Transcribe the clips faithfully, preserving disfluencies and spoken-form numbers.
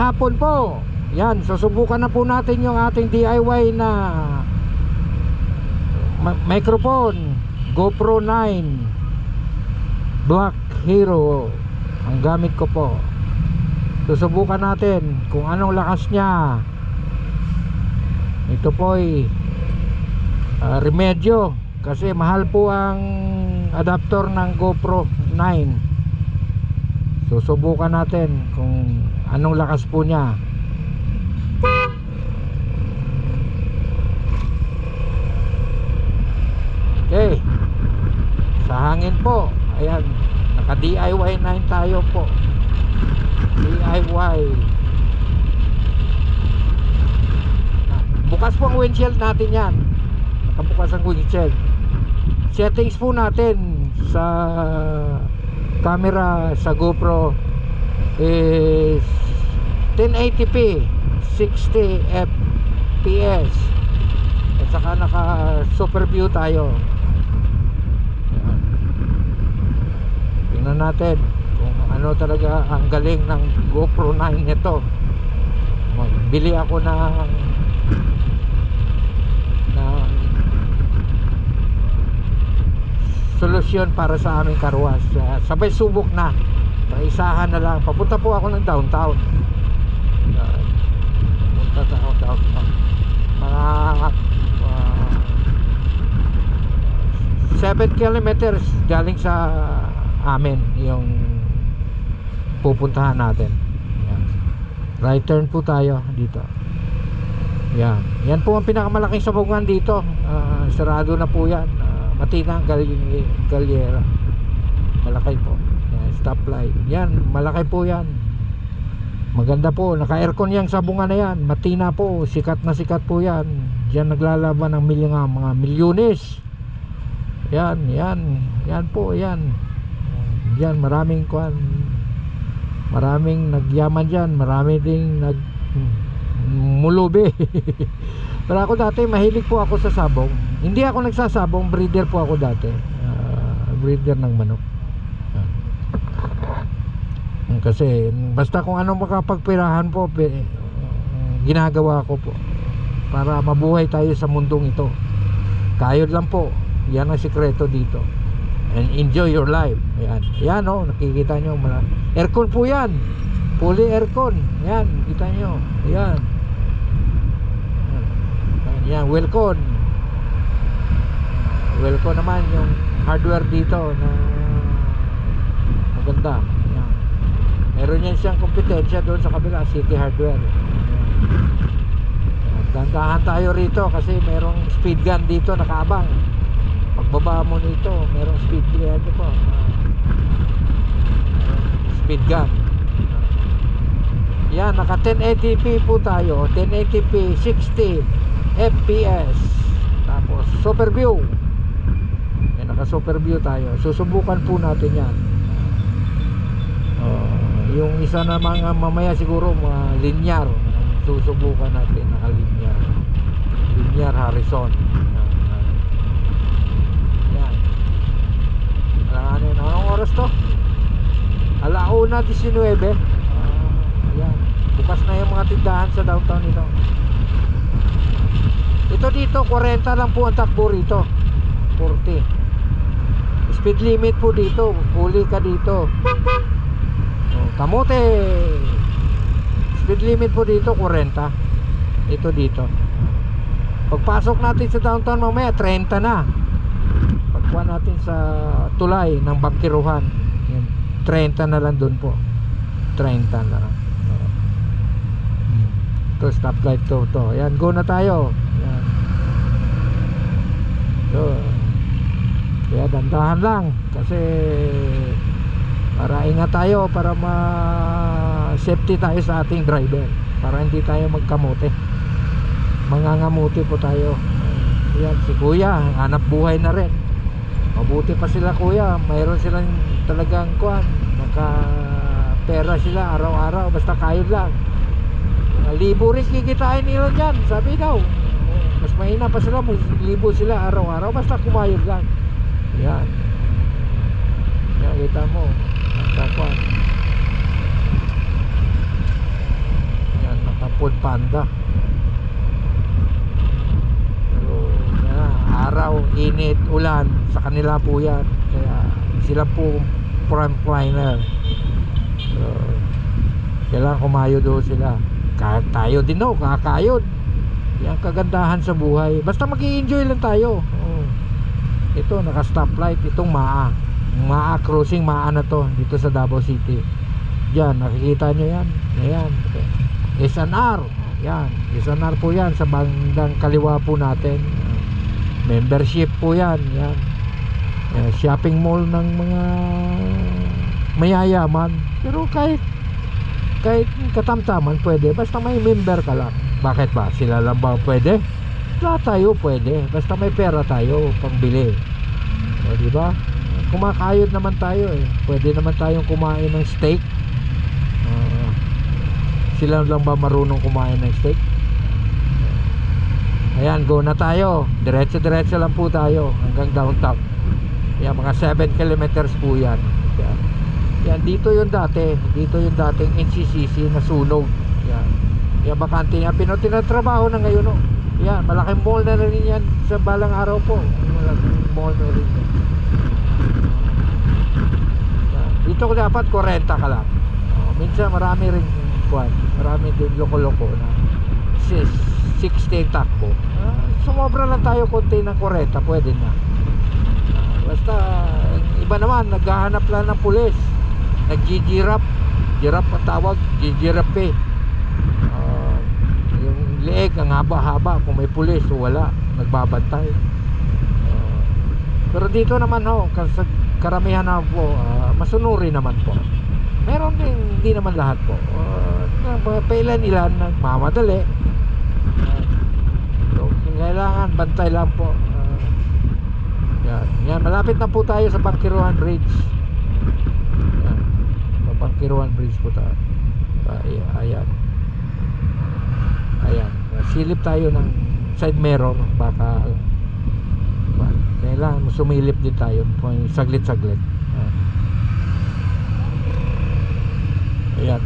hapon po. Yan, susubukan na po natin yung ating D I Y na microphone GoPro nine Black Hero. Ang gamit ko po. Susubukan natin kung anong lakas niya. Ito po ay uh, remedyo kasi mahal po ang adapter ng GoPro nine. Susubukan natin kung anong lakas po niya. Okay, sa hangin po. Ayan, naka D I Y nine tayo po. D I Y. Bukas po ang windshield natin yan. Nakabukas ang windshield. Settings po natin sa camera sa GoPro is ten eighty p sixty F P S. At saka naka super view tayo. Tingnan natin kung ano talaga ang galing ng GoPro nine nito. Magbili ako ng ng solusyon para sa aming karwas. Uh, sabay subok na. Paisahan na lang. Papunta po ako ng downtown. Uh, Punta ako downtown. Mga uh, seven kilometers galing sa amin yung pupuntahan natin. Yan. Right turn po tayo dito. Yan. Yan po ang pinakamalaking sabungan dito. Uh, sarado na po yan. Uh, Matina Gal Galyera. Malaki po. Yan, stoplight. Yan, malaki po yan. Maganda po. Naka-aircon yang sabungan na yan. Matina po. Sikat na sikat po yan. Diyan naglalaban ng milyon, mga milyones. Yan, yan. Yan po, yan. Yan, maraming kuan. Maraming nagyaman dyan. Marami ding nag mulubi. Pero ako dati mahilig po ako sa sabong. Hindi ako nagsasabong, breeder po ako dati. Uh, breeder ng manok. Uh, kasi basta kung ano makapagpirahan po, uh, ginagawa ko po para mabuhay tayo sa mundong ito. Kayod lang po. Yan ang sikreto dito. And enjoy your life. Yan. Yan o, oh, nakikita nyo. Aircon po yan. Fully aircon. Yan, kita nyo. Yan. Yan, welcome. Welcome naman yung hardware dito na maganda. Yan. Meron yan siyang kompetensya doon sa kabila, City Hardware. Dandahan tayo rito kasi merong speed gun dito nakaabang. Pagbaba mo nito, merong speed gun dito po. Speed gun. Yan, naka ten eighty p po tayo. ten eighty p sixty F P S. Tapos super view. Yan, naka super view tayo. Susubukan po natin yan. uh, Yung isa na mga mamaya siguro mga linear. Susubukan natin naka linear. Linear Harrison. Yan. Ano yun? Anong oras to? alauna diecinueve. uh, Yan. Bukas na yung mga tindahan sa downtown nito. Ito dito forty lang po ang takbo rito. forty. Speed limit po dito. Huli ka dito. Oh, kamote. Speed limit po dito forty. Ito dito. Pagpasok natin sa downtown mamaya thirty na. Pagkuha natin sa tulay ng Bangkiruhan, thirty na lang dun po. thirty na lang. Ito stoplight to, to. Ayan, go na tayo. Ayan. So, kaya dandahan lang kasi para ingat tayo, para ma-safety tayo sa ating driver, para hindi tayo magkamote, mangangamuti po tayo. Ayan, si kuya hanap buhay na rin. Mabuti pa sila kuya, mayroon silang talagang kuan, naka pera sila araw-araw, basta kayod lang. Libo rin kikitain nila dyan, sabi daw. Mas mahina pa sila, libo sila araw-araw, basta kumayod lang. Yan. Yan, kita mo. Nakakuan. Food Panda. Pero yan, araw, init, ulan, sa kanila po yan. Kaya sila po frontliner. So, kailangan kumayo doon sila. Kahit tayo din no, kakayod. Yan kagandahan sa buhay. Basta mag-i-enjoy lang tayo. Oh. Ito, naka-stoplight. Itong Maa. Maa crossing, Maa na to. Dito sa Davao City. Yan, nakikita nyo yan. Ayan. S N R. Yan. S N R po yan. Sa bandang kaliwa po natin. Membership po yan. Yan. Yan. Shopping mall ng mga mayayaman. Pero kahit kahit katamtaman pwede. Basta may member ka lang. Bakit ba? Sila lang ba pwede? Lahat tayo pwede. Basta may pera tayo pangbili. O, diba? Kumakayod naman tayo eh. Pwede naman tayong kumain ng steak. Uh, sila lang ba marunong kumain ng steak? Ayan, go na tayo. Diretso-diretso lang po tayo hanggang downtown. Yan, mga seven kilometers po yan. Yan. Yan, dito yung dati. Dito yung dating N C C C na sunog. Yan. Yan, bakante niya. Pinotinatrabaho na ngayon, no? Yan, malaking mall na rin yan sa balang araw po. Malaking mall na rin yan. Yan. Dito ko dapat forty ka lang. Oh, minsan marami rin kwan. Marami din loko-loko na sixteen takbo. Uh, sumobra lang tayo konti ng forty, pwede na. Uh, basta iba naman naghahanap lang ng pulis. Nag-girap. Girap ang tawag, girap eh. Uh, yung leeg ang haba-haba, kung may pulis o wala, nagbabantay. Uh, pero dito naman ho, kasi karamihan na po, uh, masunuri naman po. Meron din, hindi naman lahat po. Uh, pailan-ilan nagmamadali. Uh, so, kailangan bantay lang po. Uh, yan, yan, malapit na po tayo sa Bangkiruan Bridge. Yan, sa Bangkiruan Bridge po tayo. Ay, ayan. Ayan, silip tayo ng side mirror. Baka kailangan sumilip din tayo saglit-saglit. Ayan.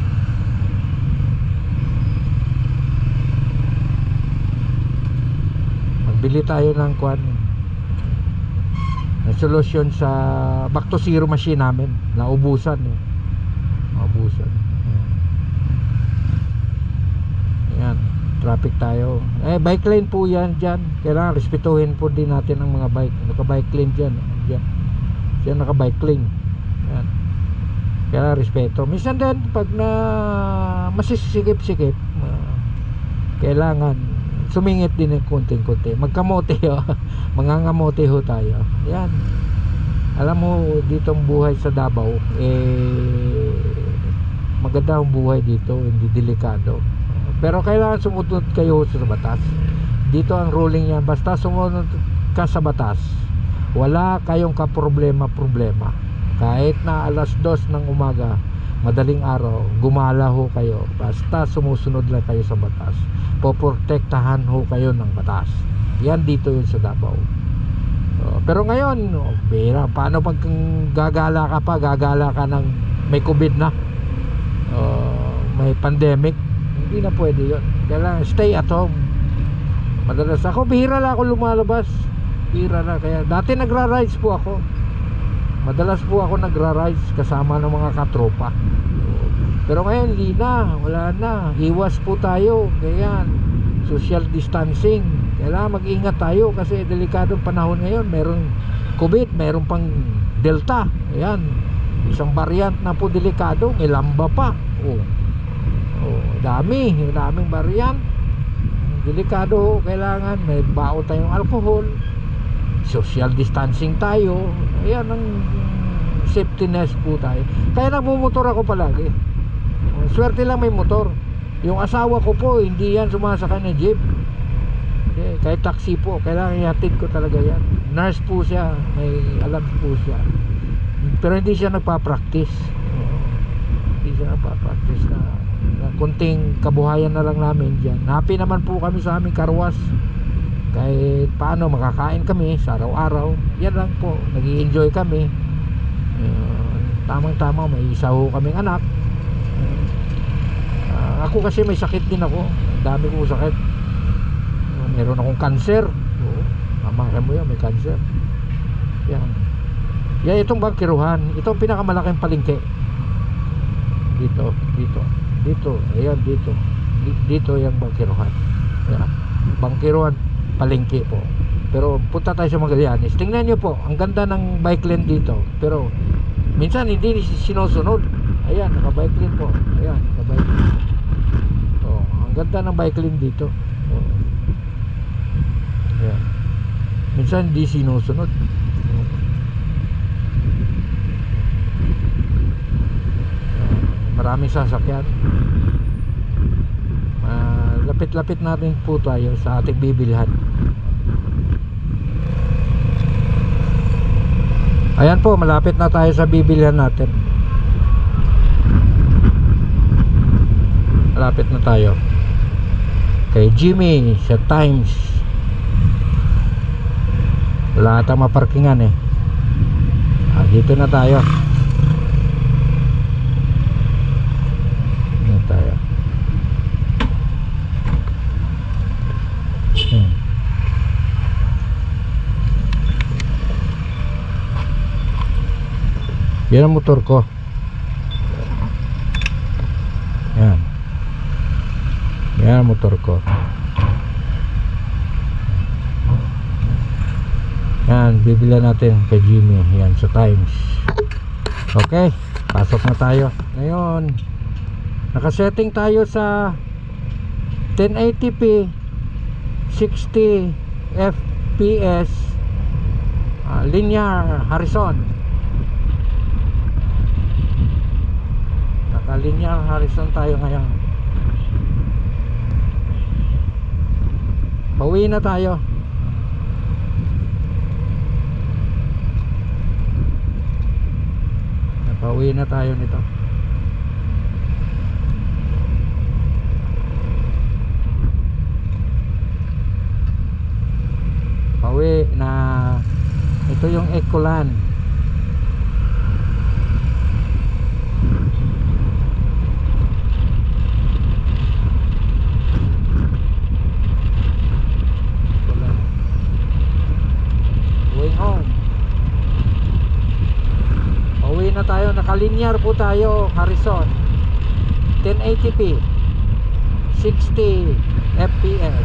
Magbili tayo ng kwan, ng solusyon sa back to zero machine namin. Naubusan eh. Naubusan. Ayan, traffic tayo. Eh, bike lane po yan dyan. Kailangan respetuhin po din natin ang mga bike. Naka-bike lane dyan. Dyan, dyan naka-bike lane. Ayan. Kailangan respeto. Minsan din, pag na masisikip-sikip, uh, kailangan sumingit din ng konting-konti. Magkamote ho. Mangangamote ho tayo. Ayan. Alam mo, dito ang buhay sa Davao, eh, maganda ang buhay dito. Hindi delikado. Pero kailangan sumunod kayo sa batas. Dito ang ruling yan, basta sumunod ka sa batas, wala kayong kaproblema-problema. Kahit na alas dos ng umaga, madaling araw, gumala ho kayo. Basta sumusunod lang kayo sa batas. Poprotektahan ho kayo ng batas. Yan dito yun sa Davao. uh, Pero ngayon, oh, bira, paano pag gagala ka pa, gagala ka ng may COVID na, uh, may pandemic, hindi na pwede yun. Kailangan stay at home. Madalas ako, bihira lang ako lumalabas. Bihira na. Kaya dati nagra-rides po ako. Madalas po ako nagra-rides kasama ng mga katropa. Pero ngayon hindi na. Wala na. Iwas po tayo. Kaya social distancing. Kailangan mag-ingat tayo kasi delikadong panahon ngayon. Meron COVID, meron pang Delta. Ayan. Isang variant na po delikado. May lamba pa. Oh. Oh, dami, daming variant. Delikado, kailangan may bao tayong alcohol. Social distancing tayo. Ayan ang safety nest po tayo. Kaya nagmumotor ako palagi. Swerte lang may motor. Yung asawa ko po, hindi yan sumasakay ng jeep. Okay, kahit taxi po, kailangan ihatid ko talaga yan. Nurse po siya, may alam po siya. Pero hindi siya nagpa-practice. Hindi siya nagpa-practice na kunting kabuhayan na lang namin dyan. Happy naman po kami sa aming karwas. Kahit paano makakain kami sa araw-araw. Yan lang po, nag-i-enjoy kami. uh, Tamang-tama, may isa ho kaming anak. uh, Ako kasi may sakit din ako. Ang dami kong sakit. Meron akong cancer. Oo, mamakin mo yan, may cancer. Yan. Yan itong bangkiruhan. Ito ang pinakamalaking palengke. Dito, dito, dito, ayan dito. Dito yung bangkiruhan. Yan. Bangkiruhan, palengke po. Pero punta tayo sa Magallanes. Tingnan nyo po, ang ganda ng bike lane dito. Pero minsan hindi sinusunod. Ayan, naka-bike lane po. Ayan, naka-bike lane. Oh, ang ganda ng bike lane dito. Oh. Ayan. Minsan hindi sinusunod. Oh. Uh, maraming sasakyan. Uh, lapit-lapit natin po tayo sa ating bibilhan. Ayan po, malapit na tayo sa bibilhan natin. Malapit na tayo kay Jimmy sa Times. Wala ata maparkingan eh. Ah, dito na tayo. Dito tayo. Hmm. Yan ang motor ko. Yan. Yan ang motor ko. Yan, bibilan natin kay Jimmy. Yan, sa Times. Okay, pasok na tayo. Ngayon, nakasetting tayo sa ten eighty p, sixty F P S, uh, linear horizon. Naka-linear horizon tayo ngayon. Pauwi na tayo. Pauwi na tayo nito. Pauwi na. Ito yung Ecolan. Going home. Pauwi na tayo. Nakalinear po tayo. Horizon ten eighty p, sixty F P S.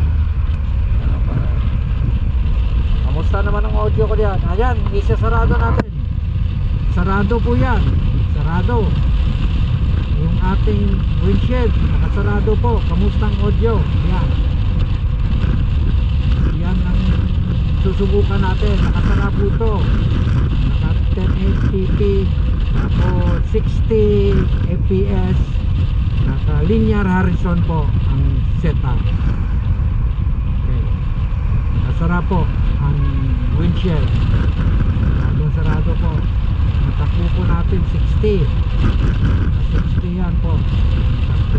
Kamusta naman ang audio ko diyan? Ayan, isasarado natin. Sarado po yan. Sarado. Yung ating windshield nakasarado po. Kamusta ang audio? Yan. Yan ang susubukan natin. Nakasara po ito. Naka ten eighty p, tapos sixty F P S, naka linear horizon po ang setup. Okay. Nasara po ang windshield. Saradong sarado po. Natakbo po natin sixty. sixty yan po. Natakbo.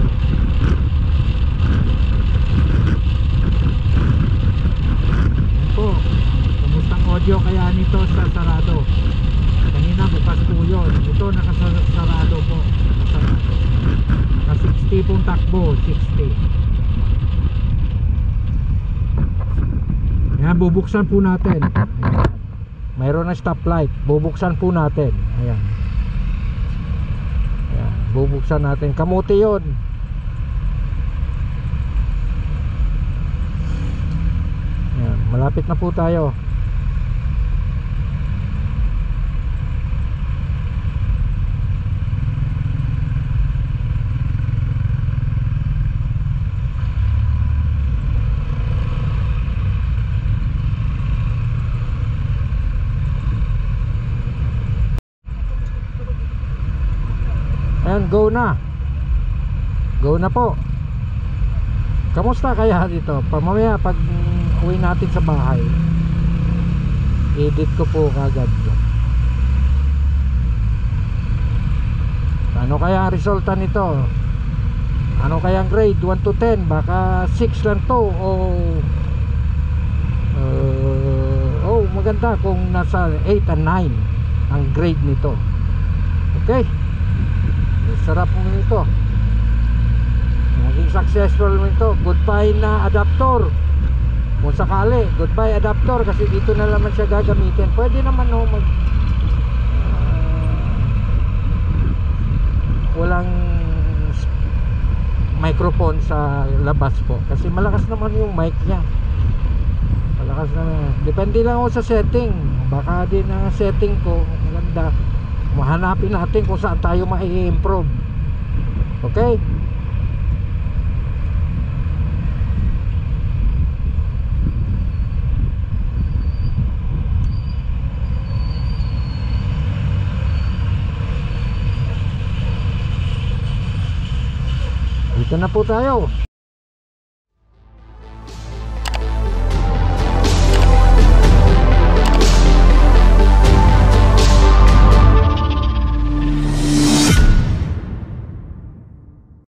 Yan po. Kamustang audio kaya nito sa sarado? Kanina bukas po yun. Ito nakasarado po. Nakasarado. Naka sixty pong takbo. sixty. Ayan, bubuksan po natin. Ayan. Mayroon na stoplight. Bubuksan po natin. Ayan. Ayan. Bubuksan natin. Kamote yun. Ayan. Malapit na po tayo. Ayan, go na. Go na po. Kamusta kaya dito? Pamamaya pag uwi natin sa bahay, edit ko po kagad. Ano kaya ang resulta nito? Ano kaya ang grade? one to ten? Baka six lang to. O uh, oh, maganda kung nasa eight and nine ang grade nito. Okay, sarap mo nito. maging successful mo ito. Goodbye na adapter. Kung sakali, goodbye adapter, kasi dito na naman siya gagamitin. Pwede naman no, mag uh, walang microphone sa labas po, kasi malakas naman yung mic niya. Malakas naman. Depende lang ako sa setting. Baka din ang setting ko maganda. Mahanapin natin kung saan tayo mai-improve. Okay? Dito na po tayo.